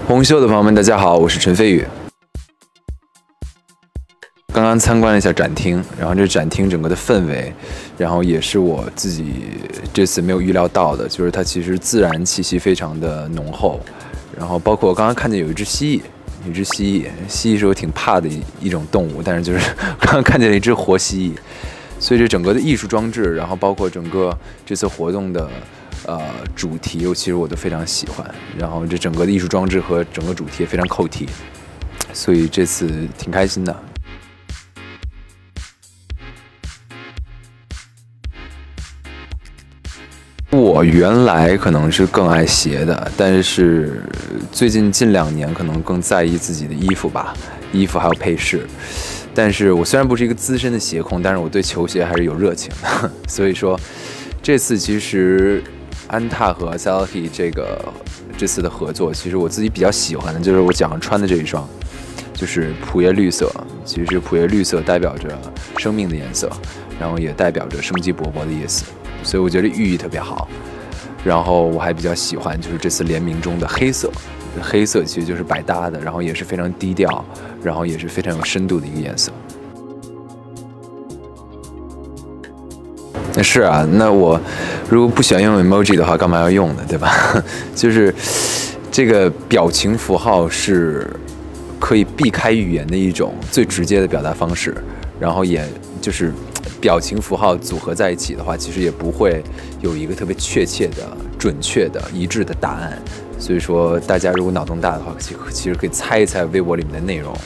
红袖的朋友们，大家好，我是陈飞宇。刚刚参观了一下展厅，然后这展厅整个的氛围，然后也是我自己这次没有预料到的，就是它其实自然气息非常的浓厚，然后包括我刚刚看见有一只蜥蜴。蜥蜴是我挺怕的一种动物，但是就是刚刚看见了一只活蜥蜴，所以这整个的艺术装置，然后包括整个这次活动的主题，其实我都非常喜欢。然后这整个的艺术装置和整个主题也非常扣题，所以这次挺开心的。我原来可能是更爱鞋的，但是最近近2年可能更在意自己的衣服吧，衣服还有配饰。但是我虽然不是一个资深的鞋控，但是我对球鞋还是有热情的。所以说，这次其实安踏和 Salahi 这次的合作，其实我自己比较喜欢的就是我脚上穿的这一双，就是普叶绿色。其实普叶绿色代表着生命的颜色，然后也代表着生机勃勃的意思。所以我觉得寓意特别好，然后我还比较喜欢就是这次联名中的黑色，黑色其实就是百搭的，然后也是非常低调，然后也是非常有深度的一个颜色。是啊，那我如果不喜欢用 emoji 的话，干嘛要用呢？对吧？就是这个表情符号是可以避开语言的一种最直接的表达方式，然后也就是表情符号组合在一起的话，其实也不会有一个特别确切的、准确的、一致的答案。所以说，大家如果脑洞大的话，其实可以猜一猜微博里面的内容。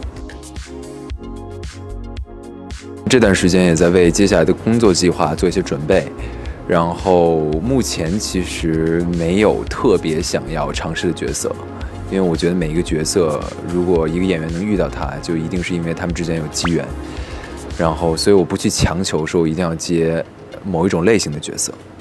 这段时间也在为接下来的工作计划做一些准备，然后目前其实没有特别想要尝试的角色，因为我觉得每一个角色，如果一个演员能遇到他，就一定是因为他们之间有机缘。然后，所以我不去强求说我一定要接某一种类型的角色。